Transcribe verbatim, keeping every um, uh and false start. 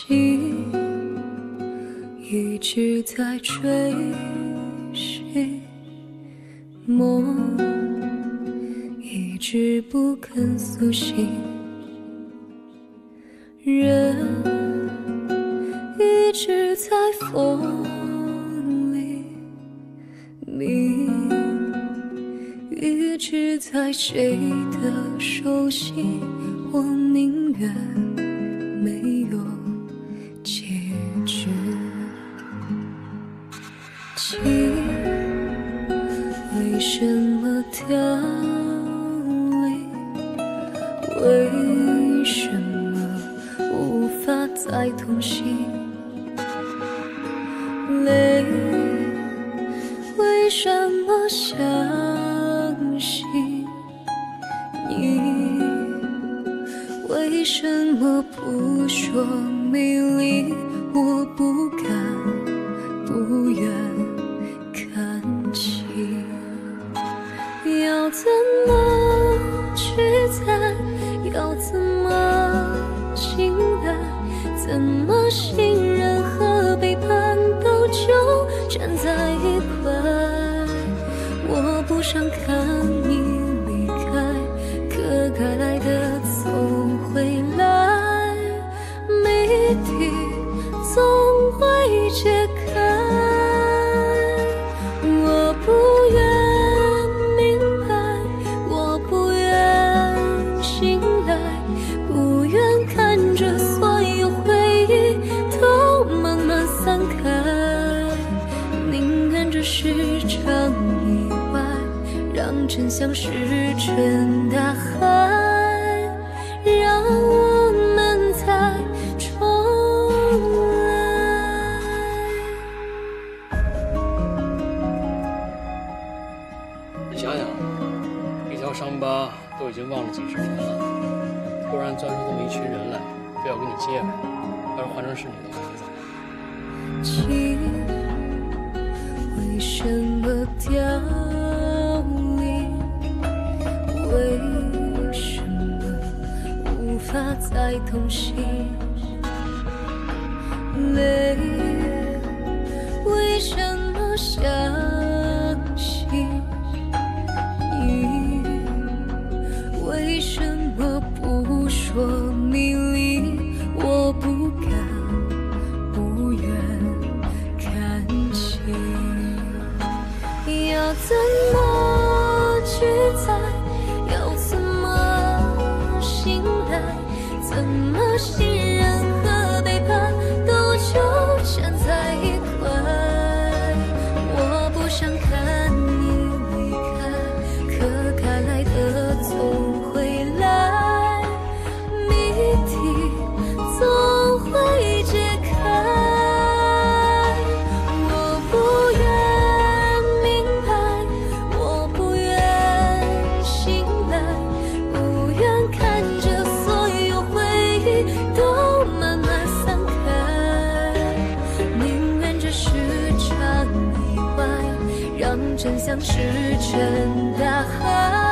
心一直在追寻，梦一直不肯苏醒，人一直在风里，命一直在谁的手心，我宁愿没有结局。情为什么凋零？为什么无法再同行？泪为什么相信你？为什么不说迷离？我不敢不愿看清，要怎么去猜？要怎么醒来？怎么信任和背叛都纠缠在一块？我不想看你离开，可该来的总会来，谜底总会解开。我不愿明白，我不愿醒来，不愿看着所有回忆都慢慢散开，宁愿这是场意外，让真相石沉大海，让我们再重来。 你想想，一条伤疤都已经忘了几十天了，突然钻出这么一群人来，非要跟你接来，要是换成是你的话，你怎么办？ 情为什么凋零？为什么无法再同行？泪为什么相信你？为什么不说迷离？我不敢不愿看清，要怎么去猜？要怎么醒来？怎么信任和背叛都纠缠在一块？我不想看你离开，可该来的总会来，谜底总会解开。我不愿明白，我不愿醒来，不愿看着所有回忆都慢慢散开，宁愿这是场意外，让真相石沉大海。